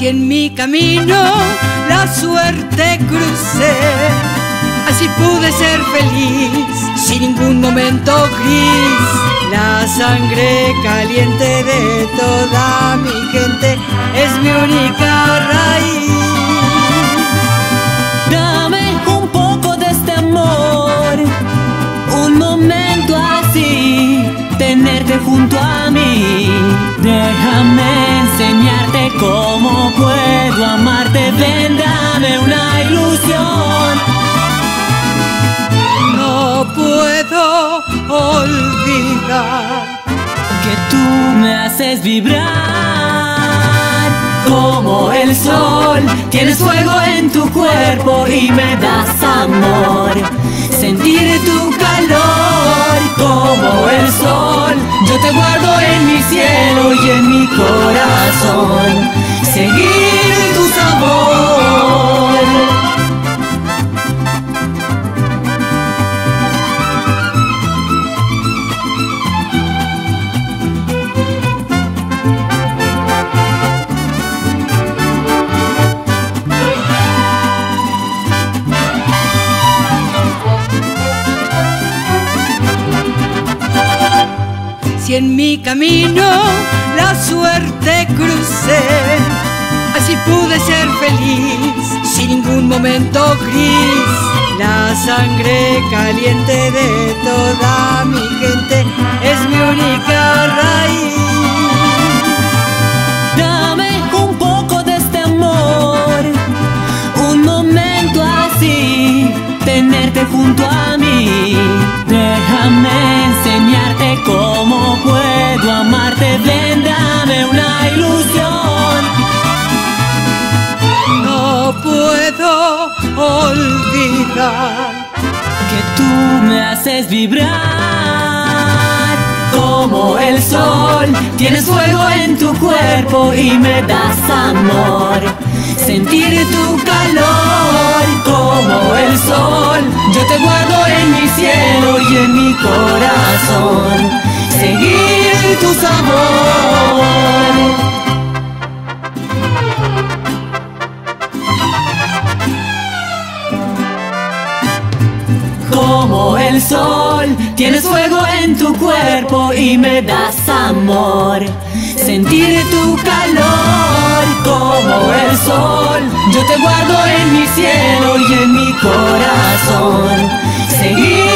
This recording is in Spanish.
Si en mi camino la suerte crucé, así pude ser feliz, sin ningún momento gris. La sangre caliente de toda mi gente es mi única raíz. Dame un poco de este amor, un momento así, tenerte junto a mí. Déjame enseñarte cómo puedo amarte. Ven, dame una ilusión. No puedo olvidar que tú me haces vibrar como el sol. Tienes fuego en tu cuerpo y me das amor. Sentir tu calor como el sol. Yo te guardo en mi cielo y en mi corazón. Seguir tu sabor. Si en mi camino la suerte crucé, así pude ser feliz, sin ningún momento gris. La sangre caliente de toda mi gente es mi única raíz. Dame un poco de este amor, un momento así, tenerte junto a mí. Déjame enseñarte cómo puedo amarte. Ven, dame una ilusión. No puedo olvidar que tú me haces vibrar como el sol. Tienes fuego en tu cuerpo y me das amor. Sentir tu calor como el sol. Yo te guardo en mi cielo y en mi corazón. Seguir tu sabor. Como el sol, tienes fuego en tu cuerpo y me das amor. Sentir tu calor como el sol. Yo te guardo en mi cielo y en mi corazón. Seguir